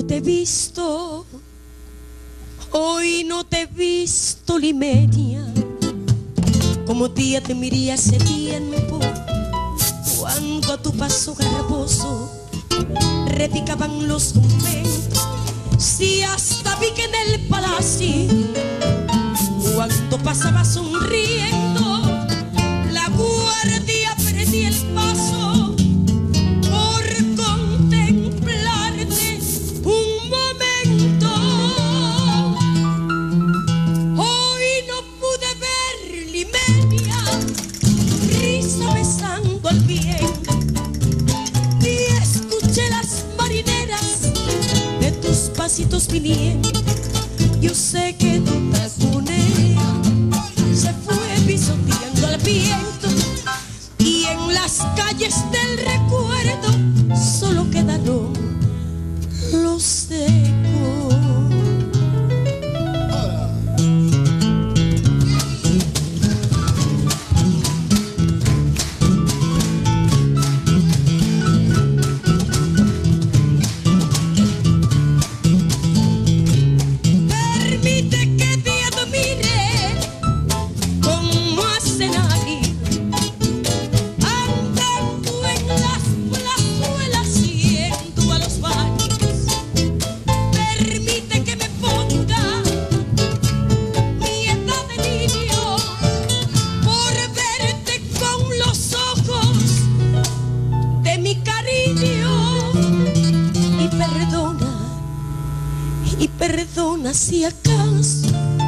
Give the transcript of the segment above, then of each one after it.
no te he visto, hoy no te he visto, Limeña, como día te miré hace tiempo, cuando a tu paso garboso repicaban los conventos. Si hasta vi que en el palacio, cuando pasaba sonriendo, la guardia perdía el paso por contemplarte un momento. Hoy no pude ver, Limeña, risa besando al viento, y escuché las marineras de tus pasitos viniendo. Yo sé que tu taconera se fue pisoteando al viento, y en las calles del recuerdo solo quedaron los ecos. Perdona si acaso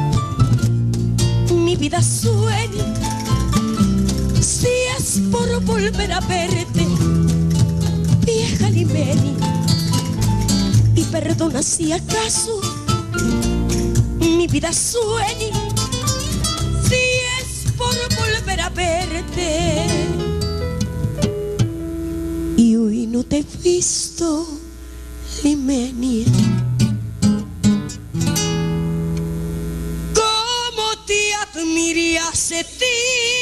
mi vida sueña, si es por volver a verte, vieja Limeña. Y perdona si acaso mi vida sueña, si es por volver a verte. Y hoy no te he visto, Limeña. Miré hace tiempo